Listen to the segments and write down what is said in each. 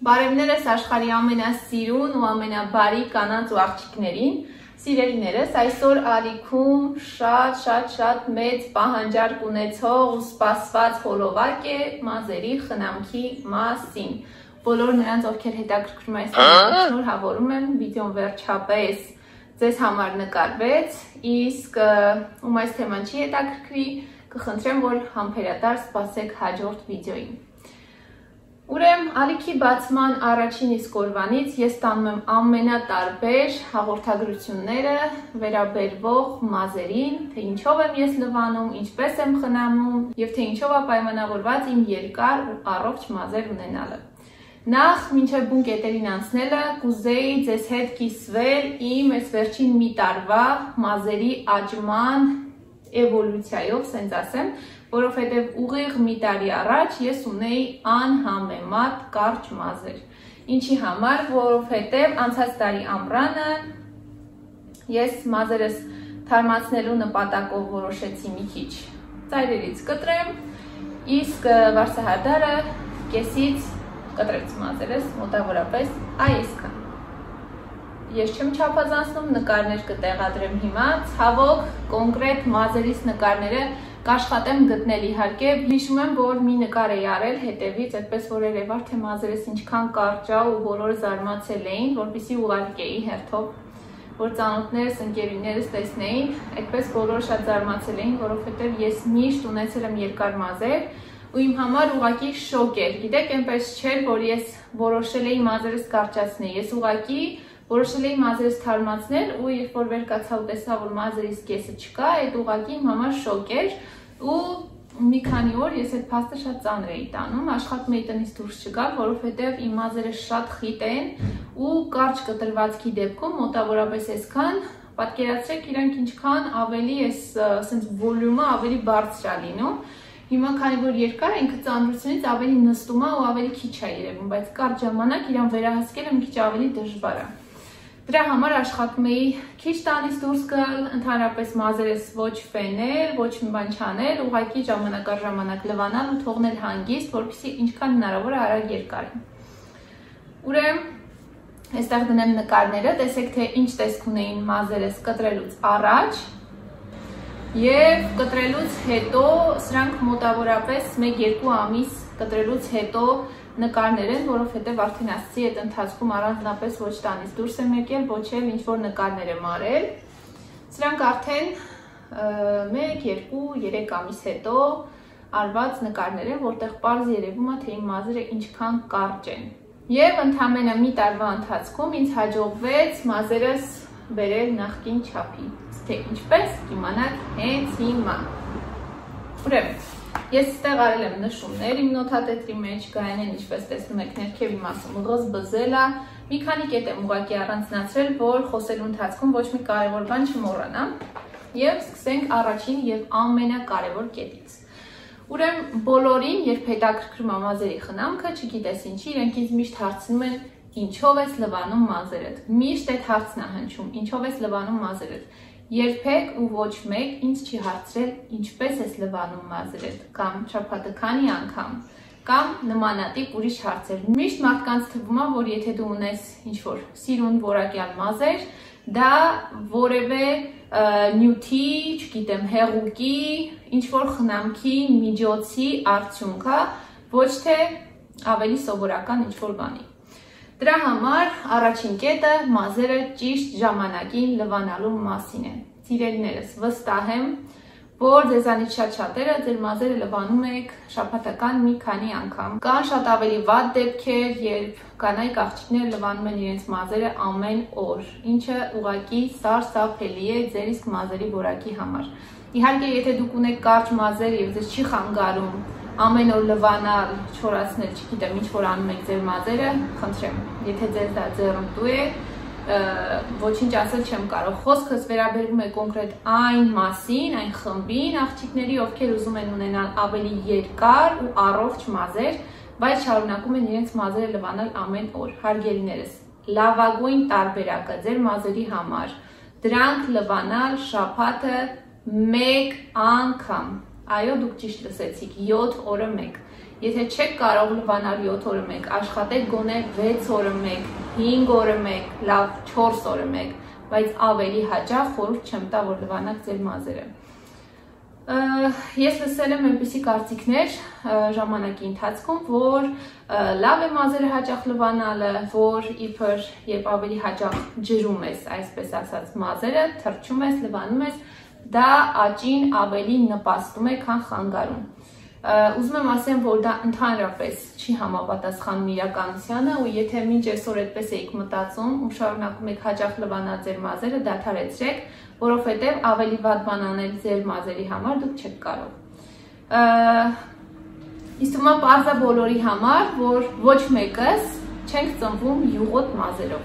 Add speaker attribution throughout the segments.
Speaker 1: Բարևներս աշխարհի ամենասիրուն ու ամենաբարի կանանց ու աղջիկներին, սիրելիներս, այսօր ալիքում շատ մեծ պահանջարկ ունեցող ու սպասված խոլովակ է մազերի խնամքի մասին։ Բոլոր նրանց, ովքեր հետաքրքրում են այս թեման, շնորհավորում եմ, վիդեոն վերջապես ձեզ համար նկարվեց, իսկ ում այս թեման չի հետաքրքրի, կխնդրեմ, որ համբերատար սպասեք հաջորդ վիդեոին։ Ուրեմն ալիքի բացման առաջին իսկ օրվանից ես տանում եմ ամենատարբեր հաղորդագրությունները վերաբերվող մազերին, թե ինչով եմ ես լվանում, ինչպես եմ խնամում եւ թե ինչով է պայմանավորված իմ երկար ու առողջ մազեր ունենալը։ Նախ մինչև բուն կետերին անցնելը կուզեի ձեզ հետ կիսվել իմ այս վերջին մի տարվա մազերի աճման էվոլյուցիայով, ասենց ասեմ, որովհետև ուղիղ մի տարի առաջ ես ունեի անհամեմատ կարճ մազեր։ Ինչի համար, որովհետև անցած տարի ամռանը ես մազերս թարմացնելու նպատակով որոշեցի մի քիչ ծայրերից կտրեմ, իսկ վարսահարդարը կեսից կտրեց մազերս մոտավորապես այսքան։ Ես չեմ չափազանցնում, նկարներ կտեղադրեմ հիմա, ցավոք կոնկրետ մազերից նկարները կաշխատեմ գտնել իհարկե, հիշում եմ, որ մի նկար էի արել հետևից, այդպես որ երևար թե մազերս ինչքան կարճ է ու բոլորը զարմացել էին, որպեսզի ուղարկեի հերթով, որ ծանոթներս, ընկերուներս տեսնեին, այդպես բոլորը շատ զարմացել էին, որովհետև ես միշտ ունեցել եմ երկար մազեր ու իմ համար ուղղակի շոկ էր։ Գիտեք, այնպես չէր, որ ես որոշել էի մազերս կարճացնել, ես ուղղակի որոշել էի մազերս թարմացնել ու երբ որ վեր կացա ու տեսա, որ մազերիս կեսը չկա, այդ ուղղակի իմ համար շոկ էր ու մի քանի օր ես այդ փաստը շատ ծանր էի տանում, աշխատում էի տնից դուրս չգալ, որովհետև իմ մազերը շատ խիտ են ու կարճ կտրվածքի դեպքում մոտավորապես այսքան, պատկերացրեք իրանք ինչքան ավելի ասենց վոլյումը ավելի բարձր է լինում։ Հիմա քանի որ երկար է, ինքը ծանրությունից ավելի նստում է ու ավելի քիչ է երևում, բայց կարճ ժամանակ իրան վերահսկելը մի քիչ ավելի դժվար է։ Դրա համար աշխատում էի քիչ տանից դուրս գալ, ընդհանրապես մազերս ոչ ֆենել, ոչ մի բան չանել, ուղղակի ժամանակ առ ժամանակ լվանալ ու թողնել հանգիստ, որպեսզի ինչքան հնարավոր է արագ երկարեն։ Ուրեմն այստեղ դնեմ նկարները, տեսեք թե ինչ տեսք ունեին մազերս կտրելուց առաջ եւ կտրելուց հետո, սրանք մոտավորապես 1-2 ամիս կտրելուց հետո նկարներ են, որովհետև արդեն ասացի այդ ընթացքում առանձնապես ոչ տանից դուրս եմ եկել, ոչ էլ ինչ-որ նկարներ եմ արել։ Սրանք արդեն 1-2-3 ամիս հետո արված նկարներ են, որտեղ պարզ երևում է, թե իմ մազերը ինչքան կարճ են։ Եվ ընդամենը մի տարվա ընթացքում ինձ հաջողվեց մազերս բերել նախկին չափի, թե ինչպես կիմանաք հենց հիմա։ Ուրեմն ես ստեղ արել եմ նշումներ իմ նոթատետրի մեջ, գայանեն ինչպես տեսնում եք ներքևի մասում ղզբզել է, մի քանի կետ եմ ուղղակի առանձնացրել, որ խոսելու ընթացքում ոչ մի կարևոր բան չմոռանամ, եւ սկսենք առաջին եւ ամենակարևոր կետից։ Ուրեմն բոլորին, երբ հետաքրքրում է մազերի խնամքը, չգիտես ինչի, իրենք ինձ միշտ հարցնում են ինչով ես լվանում մազերդ։ Միշտ այդ հարցն է հնչում, ինչով ես լվանում մազերդ։ Երբեք ու ոչ մեկ ինձ չի հարցրել ինչպես ես լվանում մազերդ, կամ շաբաթը քանի անգամ, կամ նմանատիպ ուրիշ հարցեր։ Միշտ մարդկանց թվում է, որ եթե դու ունես ինչ-որ սիրուն որակյալ մազեր, դա որևէ նյութի, չգիտեմ, հեղուկի, ինչ-որ խնամքի միջոցի արդյունք է, ոչ թե ավելի սովորական ինչ-որ բանի։ Դրա համար առաջին կետը մազերը ճիշտ ժամանակին լվանալու մասին է։ Սիրելիներս, վստահ եմ, որ ձեզանից շատ-շատերը ձեր մազերը լվանում եք շաբաթական մի քանի անգամ։ Կան շատ ավելի վատ դեպքեր, երբ կանայք աղջիկները լվանում են իրենց մազերը ամեն օր, ինչը ուղղակի սարսափելի է ձեր իսկ մազերի որակի համար։ Իհարկե, եթե դուք ունեք կարճ մազեր եւ ձեզ չի խանգարում ամեն օր լվանալ, չորացնել, չգիտեմ, ինչ որ անում եք ձեր մազերը, խնդրեմ, եթե ձեզ դա ձեռնտու է, ոչինչ ասել չեմ կարող։ Խոսքս վերաբերվում է կոնկրետ այն մասին, այն խմբին աղջիկների, ովքեր ուզում են ունենալ ավելի երկար ու առողջ մազեր, բայց շարունակում են իրենց մազերը լվանալ ամեն օր։ Հարգելիներս, լավագույն տարբերակը ձեր մազերի համար դրանք լվանալ շաբաթը 1 անգամ, Այո, դուք ճիշտ լսեցիք, 7 օրը 1։ Եթե չեք կարող լվանալ 7 օրը 1, աշխատեք գոնե 6 օրը 1, 5 օրը 1, լավ 4 օրը 1, բայց ավելի հաճախ խորհուրդ չեմ տա, որ լվանաք ձեր մազերը։ Ես լսել եմ այնպիսի կարծիքներ ժամանակի ընթացքում, որ լավ է մազերը հաճախ լվանալը, որ իբր երբ ավելի հաճախ ջրում ես, այսպես ասած, մազերը, թռչում ես, լվանում ես, դա աճին ավելի նպաստում է, քան խանգարում։ Ուզում եմ ասեմ, որ դա ընդհանրապես չի համապատասխանում իրականությանը, ու եթե մինչ այսօր այդպես եք մտածում ու շարունակում եք հաճախ լվանալ ձեր մազերը, դադարեցրեք, որովհետև ավելի վատ բան անել ձեր մազերի համար դուք չեք կարող։ Իսկ հիմա պարզա բոլորի համար, որ ոչ մեկս չենք ծնվում յուղոտ մազերով։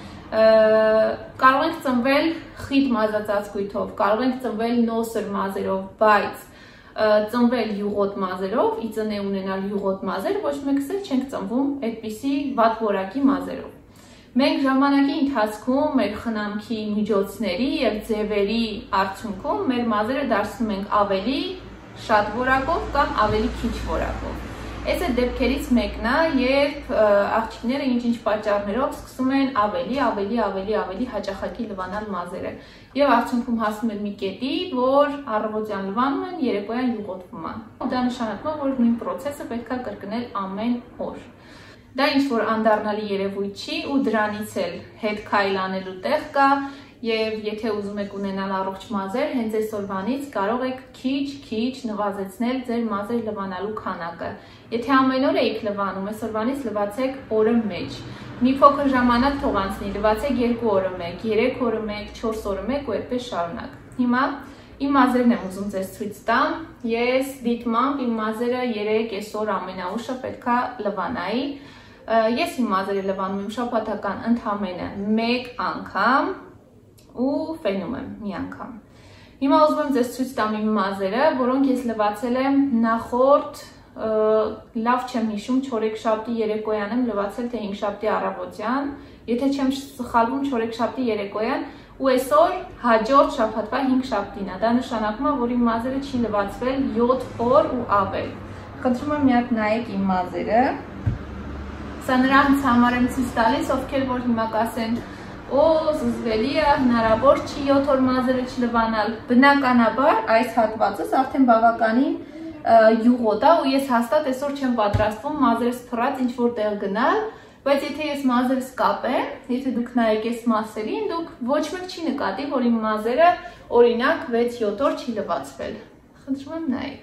Speaker 1: Կարող ենք ծնվել խիտ մազածածկույթով, կարող ենք ծնվել նոսր մազերով, բայց ծնվել յուղոտ մազերով, ի ծնե ունենալ յուղոտ մազեր, ոչ մեկս էլ չենք ծնվում այդպիսի վատ որակի մազերով։ Մենք ժամանակի ընթացքում մեր խնամքի միջոցների եւ ձևերի արդյունքում մեր մազերը դարձնում ենք ավելի շատ որակով կամ ավելի քիչ որակով։ Այս է դեպքերից մեկն է, երբ աղջիկները ինչ-ինչ պատճառներով սկսում են ավելի հաճախակի լվանալ մազերը եւ արդյունքում հասնում են մի կետի, որ առավոտյան լվանում են, երեկոյան յուղոտվում են։ Դա նշանակում է, որ նույն process-ը պետք է կրկնել ամեն օր։ Դա ինչ-որ անդառնալի երևույթ չի ու դրանից էլ հետ քայլ անելու տեղ կա եւ եթե ուզում եք ունենալ առողջ մազեր, հենց այսօրվանից կարող եք քիչ նվազեցնել ձեր մազեր լվանալու քանակը։ Եթե ամեն օր եք լվանում, այսօրվանից լվացեք օրը մեջ։ Մի փոքր ժամանակ թող անցնի, լվացեք 2 օրը 1, 3 օրը 1, 4 օրը 1 ու այդպես շարունակ։ Հիմա իմ մազերն եմ ուզում ձեզ ցույց տամ։ Ես դիտմամբ իմ մազերը 3 այսօր ամենաուշը պետքա լվանայի։ Ես իմ մազերը լվանում եմ շաբաթական ընդամենը 1 անգամ ու ֆենում եմ մի անգամ։ Հիմա ուզում եմ ձեզ ցույց տամ իմ մազերը, որոնք ես լվացել եմ նախորդ լավ չեմ հիշում, չորեքշաբթի երեկոյան եմ լվացել, թե հինգշաբթի առավոտյան, եթե չեմ սխալվում, չորեքշաբթի երեկոյան ու այսօր հաջորդ շաբաթվա հինգշաբթին է։ Դա նշանակում է, որ իմ մազերը չի լվացվել 7 օր ու ավել։ Խնդրում եմ մի հատ նայեք իմ մազերը։ Սա նրանց համար եմ ցույց տալիս, ովքեր որ հիմա կասեն, օ, զզվելի է, հնարավոր չի 7 օր մազերը չլվանալ։ Բնականաբար այս հատվածս արդեն բավականին յուղոտ է ու ես հաստատ այսօր չեմ պատրաստվում մազերս փռած ինչ-որ տեղ գնալ, բայց եթե ես մազերս կապեմ, եթե դուք նայեք այս մասերին, դուք ոչ մեկ չի նկատի, որ իմ մազերը օրինակ 6-7 օր չի լվացվել։ Խնդրում եմ նայեք։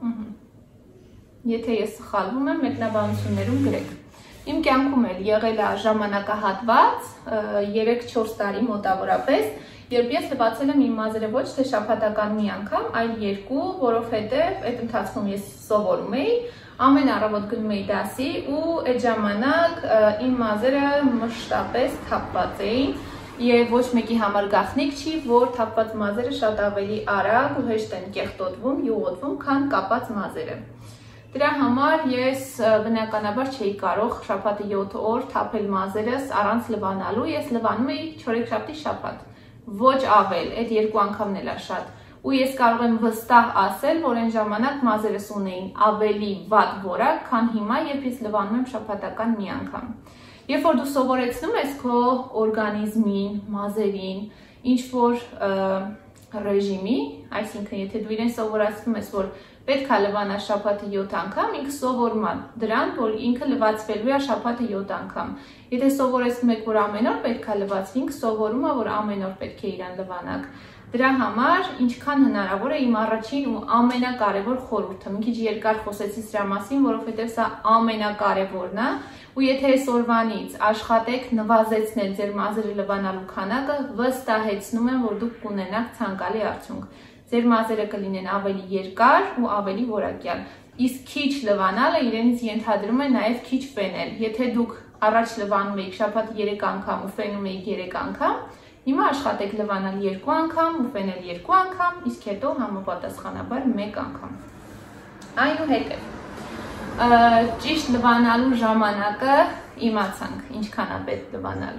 Speaker 1: Եթե ես սխալվում եմ, մեկնաբանություններում գրեք։ Իմ կյանքում էլ եղել է ժամանակահատված 3-4 տարի մոտավորապես, երբ ես լվացել եմ իմ մազերը ոչ թե շաբաթական մի անգամ, այլ 2, որովհետև այդ ընթացքում ես սովորում էի, ամեն առավոտ գնում էի դասի ու այդ ժամանակ իմ մազերը մշտապես թափված էին եւ ոչ մեկի համար գաղտնիք չի, որ թափված մազերը շատ ավելի արագ ու հեշտ են կեղտոտվում, յուղոտվում, քան կապած մազերը։ Դրա համար ես բնականաբար չէի կարող շաբաթը 7 օր թափել մազերս առանց լվանալու, ես լվանում էի չորեքշաբթի շաբաթ, ոչ ավել, այդ 2 անգամն էլ է շատ, ու ես կարող եմ վստահ ասել, որ այն ժամանակ մազերս ունեին ավելի վատ որակ, քան հիմա, երբ ես լվանում եմ շաբաթական մի անգամ։ Երբ որ դու սովորեցնում ես քո օրգանիզմին, մազերին, ինչ-որ ռեժիմի, այսինքն եթե դու իրեն սովորացնում ես, որ պետք է լվանա շաբաթը 7 անգամ, ինքը սովորում է դրան, որ ինքը լվացվելու է շաբաթը 7 անգամ։ Եթե սովորեցնում եք, որ ամեն օր պետք է լվացվի, ինքը սովորում է, որ ամեն օր պետք է իրան լվանաք։ Դրա համար ինչքան հնարավոր է իմ առաջին ու ամենակարևոր խորհուրդը։ Մի քիչ երկար խոսեցի սրա մասին, որովհետև սա ամենակարևորն է, ու եթե այսօրվանից աշխատեք նվազեցնել ձեր մազերը լվանալու քանակը, վստահեցնում եմ, որ դուք կունենաք ցանկալի արդյունք։ Ձեր մազերը կլինեն ավելի երկար ու ավելի որակյալ։ Իսկ քիչ լվանալը իրենից ենթադրում է նաև քիչ ֆենել։ Եթե դուք առաջ լվանում եք շաբաթը 3 անգամ ու ֆենում եք 3 անգամ, հիմա աշխատեք լվանալ 2 անգամ ու ֆենել 2 անգամ, իսկ հետո համապատասխանաբար 1 անգամ։ Այնուհետև ճիշտ լվանալու ժամանակը իմացանք, ինչքան է պետք լվանալ։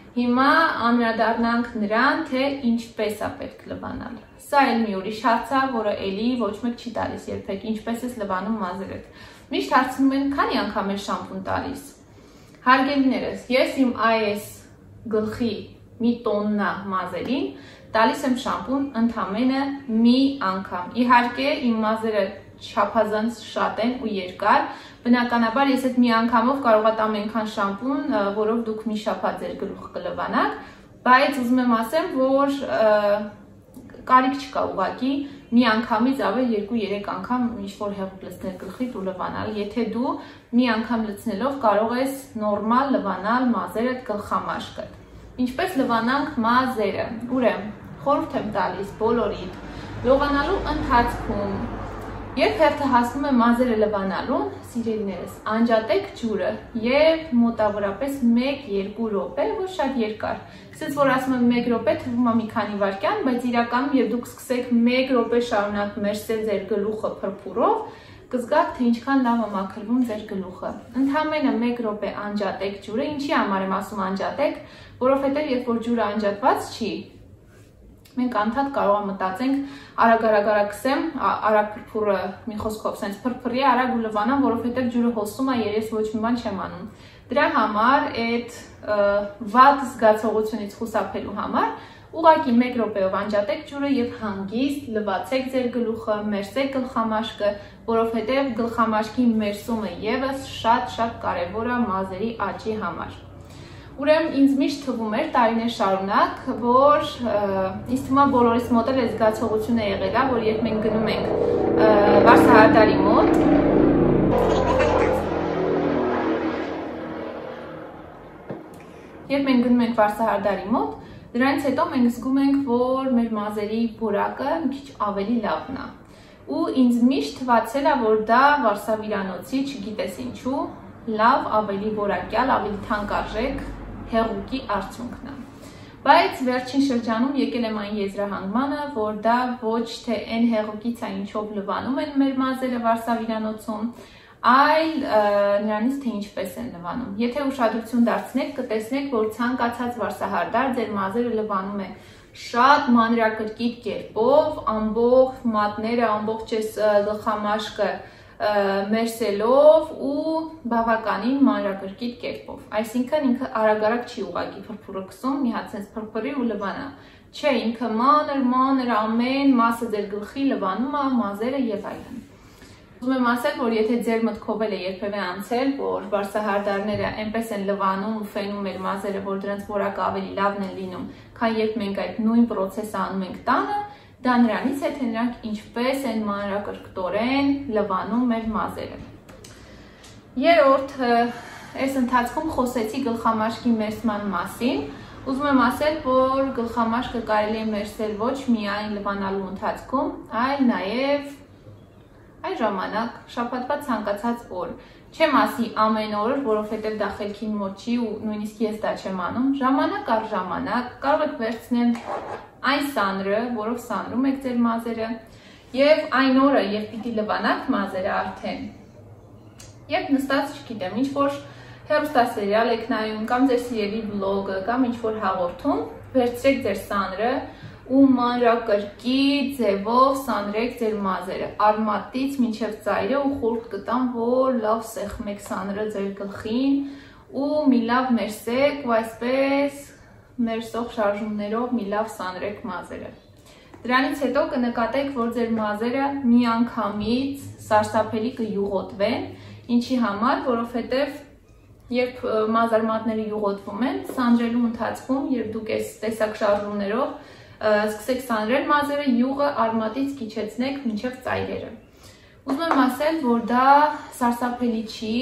Speaker 1: Հիմա անդրադառնանք նրան, թե ինչպես է պետք լվանալ։ Սա էլ մի ուրիշ հարց է, որը էլի ոչ մեկ չի տալիս երբեք, ինչպես ես լվանում մազերդ։ Միշտ հարցնում են, քանի անգամ ես շամպուն տալիս։ Հարգելիներս, ես իմ այս գլխի մի տոննա մազերին տալիս եմ շամպուն ընդամենը մի անգամ։ Իհարկե, իմ մազերը չափազանց շատ են ու երկար, բնականաբար ես այդ մի անգամով կարող եմ այնքան շամպուն, որով դուք մի շաբաթ ձեր գլուխը կլվանաք, բայց ուզում եմ ասեմ, որ կարիք չկա ուղղակի մի անգամից ավել 2-3 անգամ ինչ-որ հեղուկ լցնել գլխիդ ու լվանալ, եթե դու մի անգամ լցնելով կարող ես նորմալ լվանալ մազերդ, գլխամաշկդ։ Ինչպես լվանանք մազերը։ Ուրեմն, խորհուրդ եմ տալիս բոլորին լվանալու ընթացքում, երբ հերթը հասնում է մազերը լվանալուն, սիրելիներս, անջատեք ջուրը եւ մոտավորապես 1-2 րոպե, ոչ շատ երկար։ Սենց որ ասում եմ 1 րոպե, թվում է մի քանի վայրկյան, բայց իրականում երբ դուք սկսեք 1 րոպե շարունակ մերսել ձեր գլուխը փրփուրով, կզգաք, թե ինչքան լավ է մաքրվում ձեր գլուխը։ Ընդամենը 1 րոպե անջատեք ջուրը, ինչի համար եմ ասում անջատեք, որովհետեւ երբ որ ջուրը անջատված չի, մենք անդադ կարող ենք մտածենք արագ քսեմ, արագ փրփուրը մի խոսքով sense փրփրի արագ ու լվանամ, որովհետև ջուրը հոսում է, երես ոչ մի բան չեմ անում։ Դրա համար այդ վատ զգացողությունից խուսափելու համար ուղղակի 1 րոպեով անջատեք ջուրը եւ հանգիստ լվացեք ձեր գլուխը, մերսեք գլխամաշկը, որովհետև գլխամաշկի մերսումը եւս շատ կարեւոր է մազերի աճի համար։ Ուրեմն ինձ միշտ թվում էր տարիներ շարունակ, որ ինձ թվում է բոլորիս մոտ էլ զգացողությունը եղել է, որ երբ մենք գնում ենք վարսահարդարի մոտ, դրանից հետո մենք զգում ենք, որ մեր մազերի որակը մի քիչ ավելի լավն է։ Ու ինձ միշտ թվացել է, որ դա վարսավիրանոցի, չգիտես ինչու, լավ, ավելի որակյալ, ավելի թանկարժեք հեղուկի արդյունքն է։ Բայց վերջին շրջանում եկել եմ այն եզրահանգմանը, որ դա ոչ թե այն հեղուկից է, ինչով լվանում են մեր մազերը վարսավիրանոցում, այլ նրանից թե ինչպես են լվանում։ Եթե ուշադրություն դարձնեք, կտեսնեք, որ ցանկացած վարսահարդար ձեր մազերը լվանում է շատ մանրակրկիտ կերպով, ամբողջ մատները, ամբողջ գլխամաշկը մերսելով ու բավականին մանրակրկիտ կերպով։ Այսինքն ինքը արագ չի ուղղակի փրփուրը քսում, մի հատ sense փրփրի ու լվանա։ Չէ, ինքը մանր ամեն մասը ձեր գլխի լվանում է, մազերը եւ այլն։ Ուզում եմ ասել, որ եթե ձեր մտքով է երբևէ անցել, որ վարսահարդարները այնպես են լվանում ու ֆենում մեր մազերը, որ դրանց որակը ավելի լավն է լինում, քան երբ մենք այդ նույն process-ը անում ենք տանը, դա նրանից է, թե նրանք ինչպես են մանրակրկտորեն լվանում մեր մազերը։ Երրորդ, այս ընթացքում խոսեցի գլխամաշկի մերսման մասին։ Ուզում եմ ասել, որ գլխամաշկը կարելի է մերսել ոչ միայն լվանալու ընթացքում, այլ նաև այն ժամանակ, շաբաթվա ցանկացած օր։ Չեմ ասի ամեն օր, որովհետև դա խելքին մոտ չի ու նույնիսկ ես դա չեմ անում։ Ժամանակ առ ժամանակ կարող եք վերցնել այն սանրը, որով սանրում եք ձեր մազերը, եւ այն օրը, երբ պիտի լվանաք մազերը արդեն, երբ նստած, չգիտեմ, ինչ-որ հեռուստասերիալ եք նայում, կամ ձեր սիրելի վլոգը, կամ ինչ-որ հաղորդում, վերցրեք ձեր սանրը ու մանրակրկիտ ձևով սանրեք ձեր մազերը, արմատից մինչև ծայրը ու խորհուրդ կտամ, որ լավ սեղմեք սանրը ձեր գլխին ու մի լավ մերսեք ու այսպես մերսող շարժումներով մի լավ սանրեք մազերը։ Դրանից հետո կնկատեք, որ ձեր մազերը միանգամից սարսափելի կյուղոտվեն, ինչի համար, որովհետև երբ մազարմատները յուղոտվում են, սանրելու ընթացքում, երբ դուք այս տեսակ շարժումներով սկսեք սանրել մազերը, յուղը արմատից կիչեցնեք մինչև ծայրերը։ Ուզում եմ ասել, որ դա սարսափելի չի,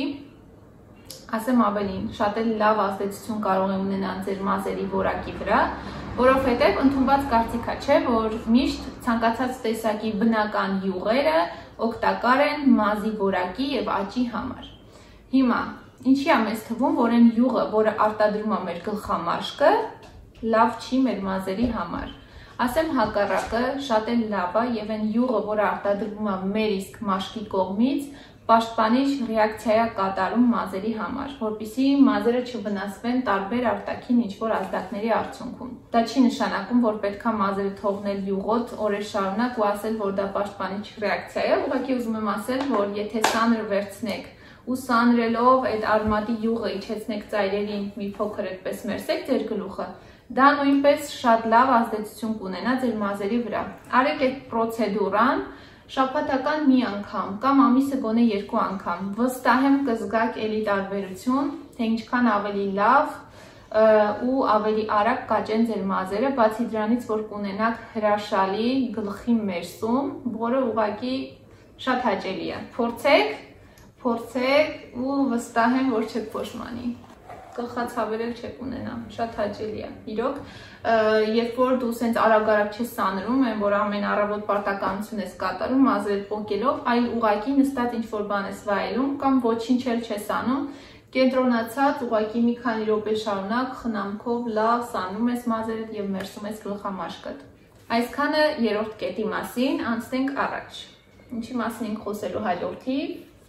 Speaker 1: ասեմ ավելին, շատ էլ լավ ազդեցություն կարող է ունենալ ձեր մազերի որակի վրա, որովհետև ընդունված կարծիք է, չէ, որ միշտ ցանկացած տեսակի բնական յուղերը օգտակար են մազի որակի եւ աճի համար։ Հիմա, ինչի է մեզ թվում, որ այն յուղը, որը արտադրում է մեր գլխամաշկը, լավ չի մեր մազերի համար։ Ասեմ հակառակը, շատ էլ լավ է եւ այն յուղը, որը արտադրվում է մեր իսկ մաշկի կողմից, պաշտպանիչ ռեակցիա կատարում մազերի համար, որպեսզի մազերը չվնասվեն տարբեր արտաքին ինչ-որ ազդակների արդյունքում։ Դա չի նշանակում, որ պետք է մազերը թողնել յուղոտ օրեր շարունակ ու ասել, որ դա պաշտպանիչ ռեակցիա է, ուղղակի ուզում եմ ասել, որ եթե սանր վերցնեք ու սանրելով այդ արմատի յուղը իջեցնեք ծայրերին մի փոքր այդպես մերսեք ձեր գլուխը, դա նույնպես շատ լավ ազդեցություն կունենա ձեր մազերի վրա։ Արեք այդ պրոցեդուրան շաբաթական մի անգամ կամ ամիսը գոնե 2 անգամ, վստահ եմ կզգաք էլի տարբերություն, թե ինչքան ավելի լավ ու ավելի արագ կաճեն ձեր մազերը, բացի դրանից, որ կունենաք հրաշալի գլխի մերսում, որը ուղղակի շատ հաճելի է։ Փորձեք ու վստահ եմ, որ չեք փոշմանի։ Գլխացավերել չեք ունենա, շատ հաճելի է։ Իրոք, երբ որ դու սենց արագ-արագ չես սանրում, այն որ ամեն առավոտ պարտականություն ես կատարում, մազերդ պոկելով, այլ ուղղակի նստած ինչ-որ բան ես վայելում կամ ոչինչ էլ չես անում, կենտրոնացած ուղղակի մի քանի րոպե շարունակ խնամքով լավ սանում ես մազերդ եւ մերսում ես գլխամաշկդ։ Այսքանը երրորդ կետի մասին, անցնենք առաջ։ Ինչի մասին ենք խոսելու հաջորդի։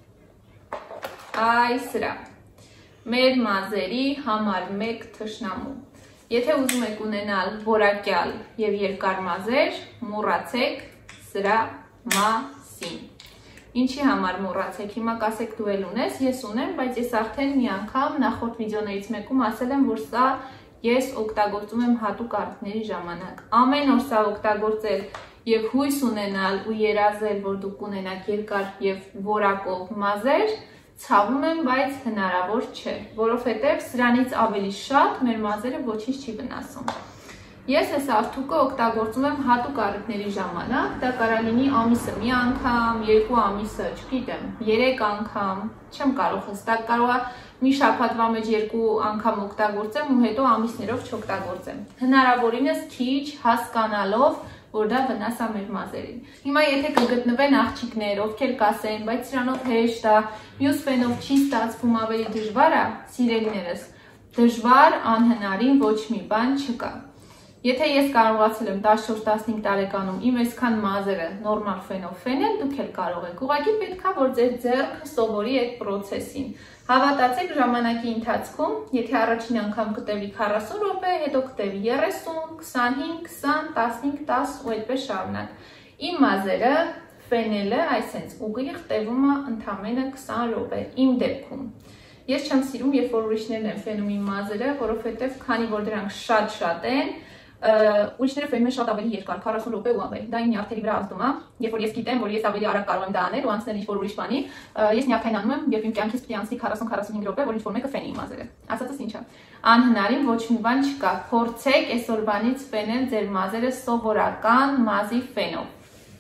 Speaker 1: Սրա։ Մեր մազերի համար 1 թշնամու։ Եթե ուզում եք ունենալ որակյալ եւ երկար մազեր, մոռացեք սրա մասին։ Ինչի համար մոռացեք, հիմա կասեք դու էլ ունես, ես ունեմ, բայց ես արդեն մի անգամ նախորդ վիդեոներից մեկում ասել եմ, որ սա ես օգտագործում եմ հատուկ առիթների ժամանակ։ Ամեն օր սա օգտագործել եւ հույս ունենալ ու երազել, որ դուք կունենաք երկար եւ որակով մազեր, ցավում եմ, բայց հնարավոր չէ, որովհետև սրանից ավելի շատ մեր մազերը ոչինչ չի վնասում։ Ես այս արդյունքը օգտագործում եմ հատուկ առիթների ժամանակ, դա կարող լինի ամիսը մի անգամ, 2 ամիսը, չգիտեմ, 3 անգամ, չեմ կարող հստակ, կարող է մի շաբաթվա մեջ 2 անգամ օգտագործեմ ու հետո ամիսներով չօգտագործեմ։ Հնարավորինս քիչ հասկանալով, որ դա վնաս է մեր մազերին։ Հիմա եթե կգտնվեն աղջիկներ, ովքեր կասեն, բայց սրանով հեշտ է, մյուս ֆենով չի ստացվում, ավելի դժվար է, սիրելիներս, դժվար անհնարին ոչ մի բան չկա։ Եթե ես կարողացել եմ 14-15 տարեկանում իմ այսքան մազերը նորմալ ֆենով ֆենել, դուք էլ կարող եք։ Ուղղակի պետք է, որ ձեր ձեռքը սովորի այդ պրոցեսին։ Հավատացեք, ժամանակի ընթացքում, եթե առաջին անգամ կտևի 40 րոպե, հետո կտևի 30, 25, 20, 15, 10 ու այդպես շարունակ։ Իմ մազերը ֆենելը այսենց ուղիղ տևում է ընդամենը 20 րոպե իմ դեպքում։ Ես չեմ սիրում, երբ որ ուրիշներն են ֆենում իմ մազերը, որովհետև քանի որ դրանք շատ են, ուրիշները ֆենում են շատ ավելի երկար, 40 րոպե ու ավելի։ Դա իմ նյարդերի վրա ազդում է, երբ որ ես գիտեմ, որ ես ավելի արագ կարող եմ դա անել ու անցնել ինչ-որ ուրիշ բանի, ես նյարդայնանում եմ, երբ իմ կյանքից պետք է անցնի 40-45 րոպե, որ ինչ-որ մեկը ֆենի իմ մազերը։ Ասածս ինչ է։ Անհնարին ոչ մի բան չկա։ Փորձեք այսօրվանից ֆենել ձեր մազերը սովորական մազի ֆենով։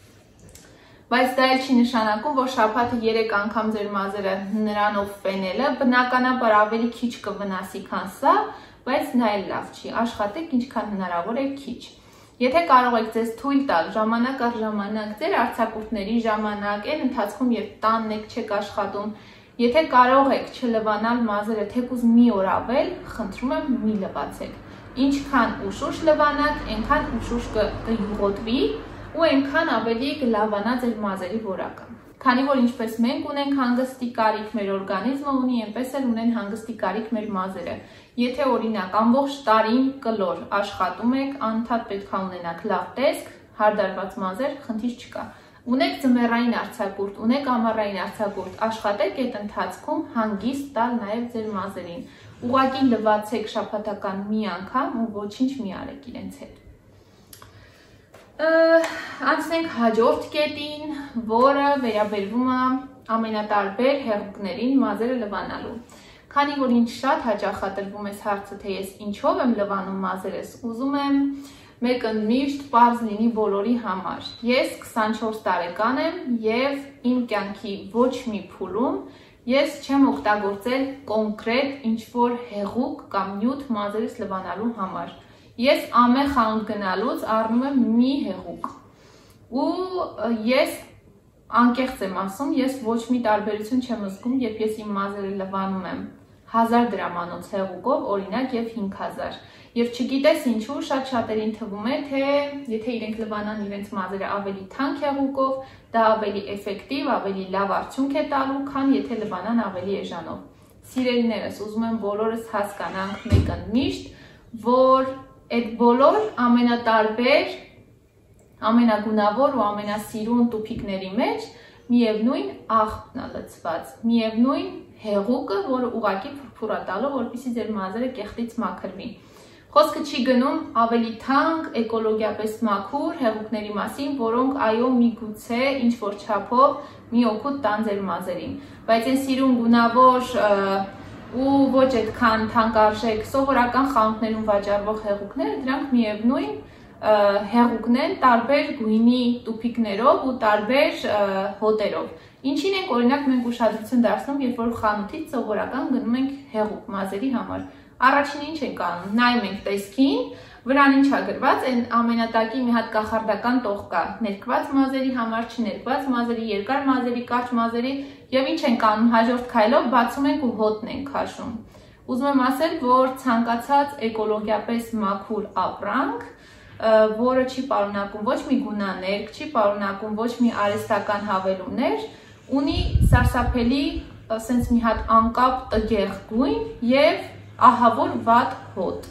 Speaker 1: Բայց դա էլ չի նշանակում, որ շաբաթը 3 անգամ ձեր մազերը նրանով ֆենելը բնականաբար ավելի քիչ կվնասի, քան սա, բայց նա էլ լավ չի, աշխատեք ինչքան հնարավոր է քիչ։ Եթե կարող եք ձեզ թույլ տալ ժամանակ առ ժամանակ ձեր արձակուրդների ժամանակ, այն ընթացքում երբ տանն եք չեք աշխատում, եթե կարող եք չլվանալ մազերը թեկուզ մի օր ավել, խնդրում եմ մի լվացեք։ Ինչքան ուշ լվանաք, այնքան ուշ կյուղոտվի ու այնքան ավելի կլավանա ձեր մազերի որակը։ Քանի որ ինչպես մենք ունենք հանգստի կարիք, մեր օրգանիզմը ունի, այնպես էլ ունեն հանգստի կարիք մեր մազերը։ Եթե օրինակ ամբողջ տարին կլոր աշխատում եք, անընդհատ պետք է ունենաք լավ տեսք, հարդարված մազեր, խնդիր չկա։ Ունեք ձմեռային արձակուրդ, ունեք ամառային արձակուրդ, աշխատեք այդ ընթացքում հանգիստ տալ նաև ձեր մազերին։ Ուղղակի լվացեք շաբաթական մի անգամ ու ոչինչ մի արեք իրենց հետ։ Անցնենք հաջորդ կետին, որը վերաբերվում է ամենատարբեր հեղուկներին մազերը լվանալու։ Քանի որ ինձ շատ հաճախատրվում է հարցը, թե ես ինչով եմ լվանում մազերս, ուզում եմ մեկը միշտ պարզ լինի բոլորի համար։ Ես 24 տարեկան եմ եւ իմ կյանքի ոչ մի փուլում ես չեմ օգտագործել կոնկրետ ինչ-որ հեղուկ կամ նյութ մազերս լվանալու համար։ Ես ամեն խանութ գնալուց առնում եմ մի հեղուկ ու ես անկեղծ եմ ասում, ես ոչ մի տարբերություն չեմ զգում, երբ ես իմ մազերը լվանում եմ 1000 դրամանոց հեղուկով, օրինակ եւ 5000։ Եվ չգիտես ինչու շատ շատերին թվում է, թե եթե իրենք լվանան իրենց մազերը ավելի թանկ հեղուկով, դա ավելի էֆեկտիվ, ավելի լավ արդյունք է տալու, քան եթե լվանան ավելի էժանով։ Սիրելիներս, ուզում եմ բոլորս հասկանանք մեկ ընդմիշտ, որ այդ բոլոր ամենատարբեր, ամենագունավոր ու ամենասիրուն տուփիկների մեջ միևնույն աղբն է լցված, միևնույն հեղուկը, որը ուղղակի փրփուր է տալու, որպեսզի ձեր մազերը կեղտից մաքրվի։ Խոսքը չի գնում ավելի թանկ, էկոլոգիապես մաքուր հեղուկների մասին, որոնք այո միգուցե ինչ-որ չափով մի օգուտ տան ձեր մազերին, բայց այն սիրուն գունավոր ու ոչ այդքան թանկարժեք սովորական խանութներում վաճառվող հեղուկները, դրանք միևնույն հեղուկն են տարբեր գույնի տուփիկներով ու տարբեր հոտերով։ Ինչին ենք օրինակ մենք ուշադրություն դարձնում, երբ որ խանութից սովորական գնում ենք հեղուկ մազերի համար։ Առաջինը ինչ ենք անում, նայում ենք տեսքին, վրան ինչ է գրված, այն ամենատակի մի հատ կախարդական տող կա, ներկված մազերի համար, չներկված մազերի, երկար մազերի, կարճ մազերի, եւ ինչ ենք անում, հաջորդ քայլով բացում ենք ու հոտն ենք քաշում։ Ուզում եմ ասել, որ ցանկացած էկոլոգիապես մաքուր ապրանք, որը չի պարունակում ոչ մի գունաներկ, չի պարունակում ոչ մի արհեստական հավելումներ, ունի սարսափելի, ասենց մի հատ անկապ տգեղ գույն եւ ահավոր վատ հոտ։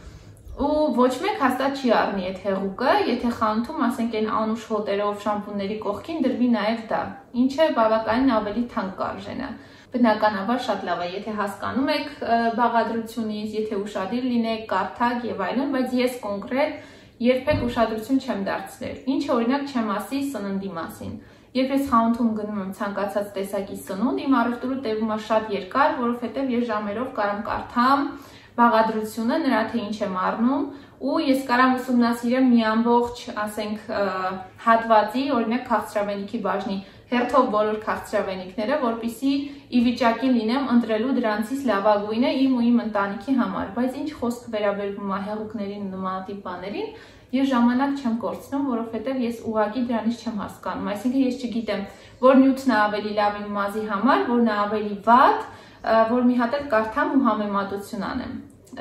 Speaker 1: Ու ոչ մեկ հաստատ չի առնի այդ հեղուկը, եթե խանութում, ասենք այն անուշ հոտերով շամպունների կողքին դրվի նաև դա, ինչը բավականին ավելի թանկ կարժենա։ Բնականաբար շատ լավ է, եթե հասկանում եք բաղադրությունից, եթե ուշադիր լինեք, կարդաք եւ այլն, բայց ես կոնկրետ երբեք ուշադրություն չեմ դարձրել։ Ինչը օրինակ չեմ ասի սննդի մասին։ Երբ ես խանութում գնում եմ ցանկացած տեսակի սնունդ, իմ առևտուրը տևում է շատ երկար, որովհետև ես ժամերով կարամ կարդամ բաղադրությունը, նրա թե ինչ եմ առնում, ու ես կարամ ուսումնասիրեմ մի ամբողջ, ասենք, հատվածի, օրինակ քաղցրավենիքի բաժնի, հերթով բոլոր քաղցրավենիքները, որպեսզի ի վիճակի լինեմ ընտրելու դրանցից լավագույնը իմ ու իմ ընտանիքի համար, բայց ինչ խոսք վերաբերվում է հեղուկներին ու նմանատիպ բաներին, ես ժամանակ չեմ կորցնում, որովհետև ես ուղղակի դրանից չեմ հասկանում, այսինքն ես չգիտեմ, որ նյութն է ավելի լավ իմ մազի համար, որն է ավելի վատ, որ մի հատ էլ կարդամ ու համեմատություն անեմ։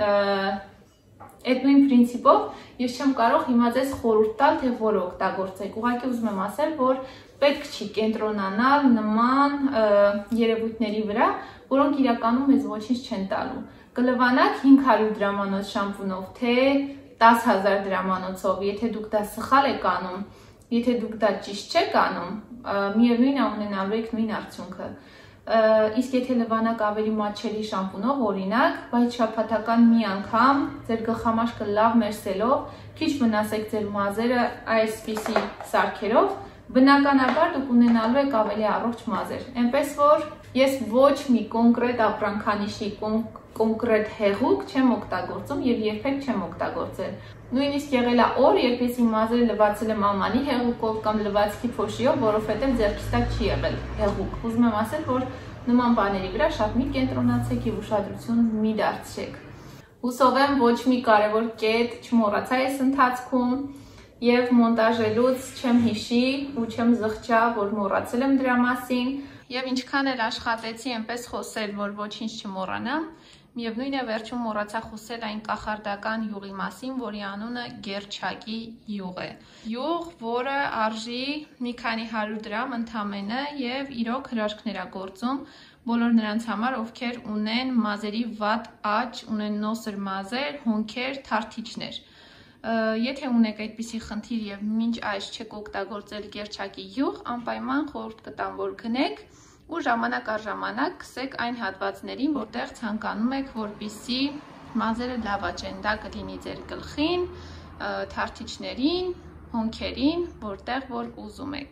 Speaker 1: Այդ նույն պրինցիպով ես չեմ կարող հիմա ձեզ խորհուրդ տալ, թե որը օգտագործեք, ուղղակի ուզում եմ ասել, որ պետք չի կենտրոնանալ նման երևույթների վրա, որոնք իրականում մեզ ոչինչ չեն տալու։ Կլվանաք 500 դրամանոց շամպունով, թե 10,000 դրամանոցով, եթե դուք դա սխալ եք անում, եթե դուք դա ճիշտ չեք անում, միևնույն ունենալու եք նույն արդյունքը։ Իսկ եթե լվանաք ավելի մատչելի շամպունով, օրինակ, բայց շաբաթական մի անգամ ձեր գլխամաշկը լավ մերսելով, քիչ վնասեք ձեր մազերը այսպիսի սարքերով, բնականաբար դուք ունենալու եք ավելի առողջ մազեր։ Այնպես որ ես ոչ մի կոնկրետ ապրանքանիշի կոնկրետ հեղուկ չեմ օգտագործում եւ երբեք չեմ օգտագործել։ Նույնիսկ եղել է օր, երբ ես իմ մազերը լվացել եմ ամանի հեղուկով կամ լվացքի փոշիով, որովհետեւ ձեռքիս տակ չի եղել հեղուկ։ Ուզում եմ ասել, որ նման բաների վրա շատ մի կենտրոնացեք եւ ուշադրություն մի դարձրեք։ Հուսով եմ ոչ մի կարևոր կետ չմոռացա այս ընթացքում եւ մոնտաժելուց չեմ հիշի ու չեմ զղջա, որ մոռացել եմ դրա մասին եւ ինչքան էլ աշխատեցի այնպես խոսել, որ ոչինչ չմոռանամ, միևնույն է վերջում մոռացա խոսել այն կախարդական յուղի մասին, որի անունը գերչակի յուղ է։ Յուղ, որը արժի մի քանի 100 դրամ ընդամենը եւ իրոք հրաշքներ է գործում բոլոր նրանց համար, ովքեր ունեն մազերի վատ աճ, ունեն նոսր մազեր, հոնքեր, թարթիչներ։ Եթե ունեք այդպիսի խնդիր եւ մինչ այս չեք օգտագործել գերչակի յուղ, անպայման խորհուրդ կտամ, որ գնեք ու ժամանակ առ ժամանակ քսեք այն հատվածներին, որտեղ ցանկանում եք, որպեսզի մազերը լավ աճեն, դա կլինի ձեր գլխին, թարթիչներին, հոնքերին, որտեղ որ ուզում եք։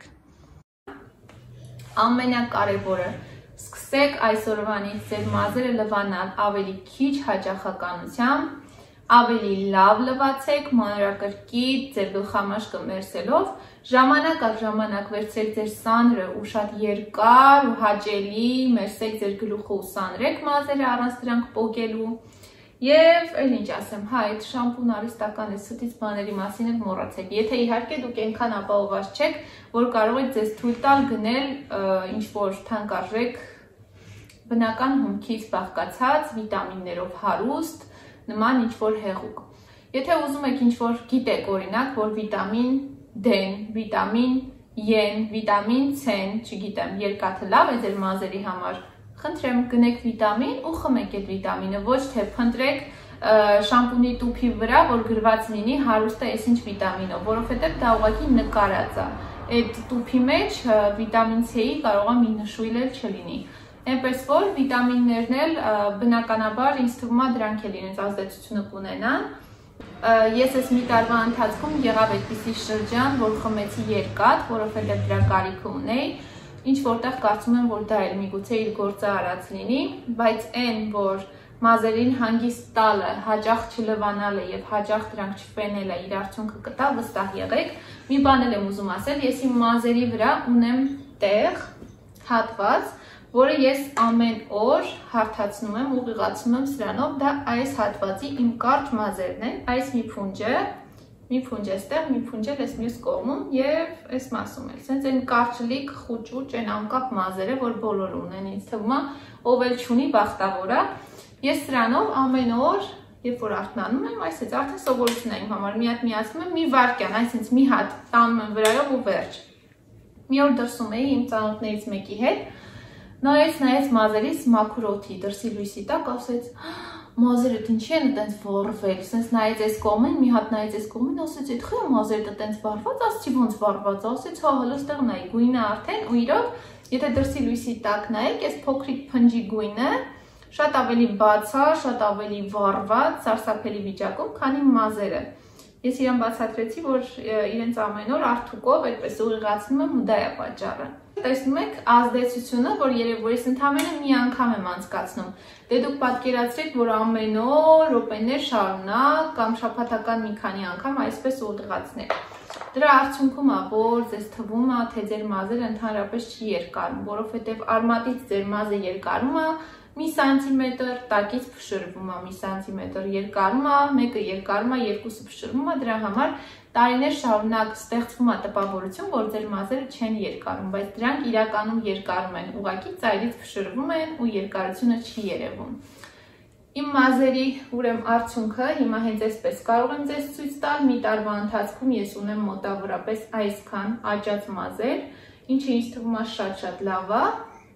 Speaker 1: Ամենակարևորը, սկսեք այսօրվանից ձեր մազերը լվանալ ավելի քիչ հաճախականությամբ, ավելի լավ լվացեք, մանրակրկիտ ձեր գլխամաշկը մերսելով, ժամանակ առ ժամանակ վերցրեք ձեր սանրը ու շատ երկար ու հաճելի մերսեք ձեր գլուխը ու սանրեք մազերը առանց դրանք պոկելու եւ էլ ինչ ասեմ, հա, այդ շամպուն արհեստական է, ստից բաների մասին էլ մոռացեք։ Եթե իհարկե դուք այնքան ապահովված չեք, որ կարող եք ձեզ թույլ տալ գնել ինչ-որ թանկարժեք բնական հումքից բաղկացած վիտամիններով հարուստ նման ինչ-որ հեղուկ։ Եթե ուզում եք ինչ-որ գիտեք, օրինակ, որ վիտամին D-ն, վիտամին E-ն, վիտամին C-ն, չգիտեմ, երկաթը լավ է ձեր մազերի համար, խնդրեմ գնեք վիտամին ու խմեք այդ վիտամինը, ոչ թե փնտրեք շամպունի տուփի վրա, որ գրված լինի հարուստ է այսինչ վիտամինով, որովհետև դա ուղղակի նկարած է։ Այդ տուփի մեջ վիտամին C-ի կարող է մի նշույլ էլ չլինի։ Այնպես որ վիտամիններն էլ բնականաբար ինձ թվում է դրանք էլ իրենց ազդեցությունը կունենան։ Ես այս մի տարվա ընթացքում եղավ այդպիսի շրջան, որ խմեցի երկաթ, որովհետև դրա կարիքը ունեի, ինչ որտեղ կարծում եմ, որ դա էլ միգուցե իր գործը արած լինի, բայց այն, որ մազերին հանգիստ տալը, հաճախ չլվանալը եւ հաճախ դրանք չֆենելը իր արդյունքը կտա, վստահ եղեք։ Մի բան էլ եմ ուզում ասել, ես իմ մազերի վրա ունեմ տեղ, հատված, որը ես ամեն օր հարթացնում եմ, ուղիղացնում եմ սրանով, դա այս հատվածի իմ կարճ մազերն են, այս մի փունջ էստեղ, մի փունջ էլ այս մյուս կողմում եւ այս մասում էլ։ Սենց այն կարճլիկ, խուճուճ, այն անկապ մազերը, որ բոլորը ունեն, ինձ թվում է, ով էլ չունի, բախտավոր է։ Ես սրանով ամեն օր, երբ որ արթնանում եմ, այսպես արդեն սովորություն է իմ համար, մի հատ միացնում եմ, մի վայրկյան, այսինքն մի հատ տանում եմ վրայով ու վերջ։ Մի օր դրսում էի իմ ծանոթներից մեկի հետ, նայեց մազերից մաքուր օդի, դրսի լույսի տակ, ասեց մազերդ ինչի են այտենց վառվել, սենց նայեց այս կողմին, մի հատ նայեց այս կողմին, ասեց այդ խի մազերդ այտենց վառված, ասեցի ոնց վառված, ասեց հա հələ ստեղ նայ, գույնը արդեն ու իրոք, եթե դրսի լույսի տակ նայեք, այս փոքրիկ փնջի գույնը շատ ավելի բաց է, շատ ավելի վառված, սարսափելի վիճակում, քանի մազերը։ Ես իրան բացատրեցի, որ իրենց ամեն օր արթուկով այդպես ուղիղացնում եմ ու դա է պատճառը։ Տեսնում եք ազդեցությունը, որ երևի որ ես ընդամենը մի անգամ եմ անցկացնում։ Դե դուք պատկերացրեք, որ ամեն օր րոպեներ շարունակ կամ շաբաթական մի քանի անգամ այսպես ուղիղացնեք։ Դրա արդյունքում է, որ ձեզ թվում է, թե ձեր մազերը ընդհանրապես չի երկարում, որովհետև արմատից ձեր մազը երկարում է մի սանտիմետր, տակից փշրվում է մի սանտիմետր, երկարում է, մեկը երկարում է, երկուսը փշրվում է, դրա համար տարիներ շարունակ ստեղծվում է տպավորություն, որ ձեր մազերը չեն երկարում, բայց դրանք իրականում երկարում են, ուղղակի ծայրից փշրվում են ու երկարությունը չի երևում։ Իմ մազերի ուրեմն արդյունքը հիմա հենց այսպես կարող եմ ձեզ ցույց տալ, մի տարվա ընթացքում ես ունեմ մոտավորապես այսքան աճած մազեր, ինչը ինձ թվում է շատ լավ է։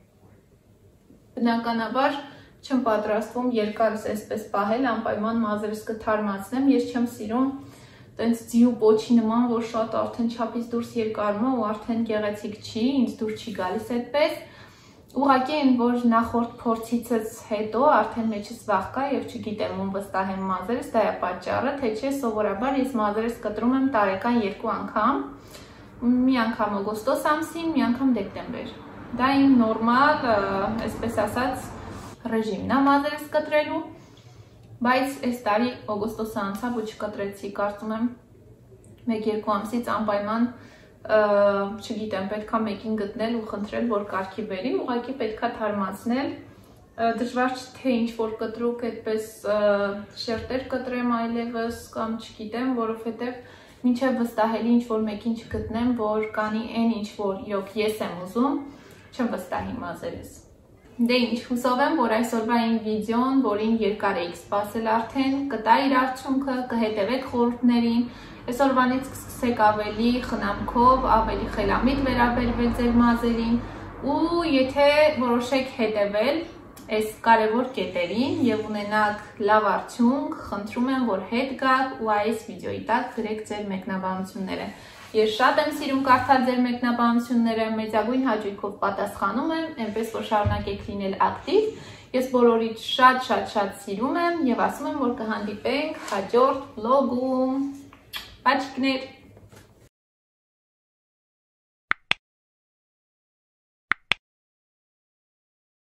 Speaker 1: Բնականաբար չեմ պատրաստվում երկարս այսպես պահել, անպայման մազերս կթարմացնեմ, ես չեմ սիրում տենց ձիու պոչի նման, որ շատ արդեն չափից դուրս երկարում է ու արդեն գեղեցիկ չի, ինձ դուր չի գալիս այդպես։ Ուղղակի այն, որ նախորդ փորձիցս հետո արդեն մեջս վախ կա եւ չգիտեմ ում վստահեմ մազերս, դա է պատճառը, թե չէ սովորաբար ես մազերս կտրում եմ տարեկան 2 անգամ, մի անգամ օգոստոս ամսին, մի անգամ դեկտեմբեր։ Դա իմ նորմալ, այսպես ասած, ռեժիմն է մազերս կտրելու, բայց այս տարի օգոստոսը անցավ ու չկտրեցի, կարծում եմ 1-2 ամսից անպայման, չգիտեմ, պետքա մեկին գտնել ու խնդրել, որ կարգի բերի, ուղղակի պետքա թարմացնել, դժվար չէ թե ինչ-որ կտրուկ այդպես շերտեր կտրեմ այլևս կամ չգիտեմ, որովհետև մինչև վստահելի ինչ-որ մեկին չգտնեմ, որ կանի այն ինչ-որ իրոք ես եմ ուզում, չեմ վստահի մազերս։ Դե ինչ, հուսով եմ, որ այսօրվա իմ վիդեոն, որին երկար էիք սպասել արդեն, կտա իր արդյունքը, կհետևեք խորհուրդներին, այսօրվանից կսկսեք ավելի խնամքով, ավելի խելամիտ վերաբերվել ձեր մազերին ու եթե որոշեք հետևել այս կարևոր կետերին եւ ունենաք լավ արդյունք, խնդրում եմ, որ հետ գաք ու այս վիդեոյի տակ գրեք ձեր մեկնաբանությունները։ Ես շատ եմ սիրում կարդալ ձեր մեկնաբանությունները, մեծագույն հաճույքով պատասխանում եմ, այնպես որ շարունակեք լինել ակտիվ։ Ես բոլորիդ շատ սիրում եմ եւ ասում եմ, որ կհանդիպենք հաջորդ վլոգում։ Պաչիկներ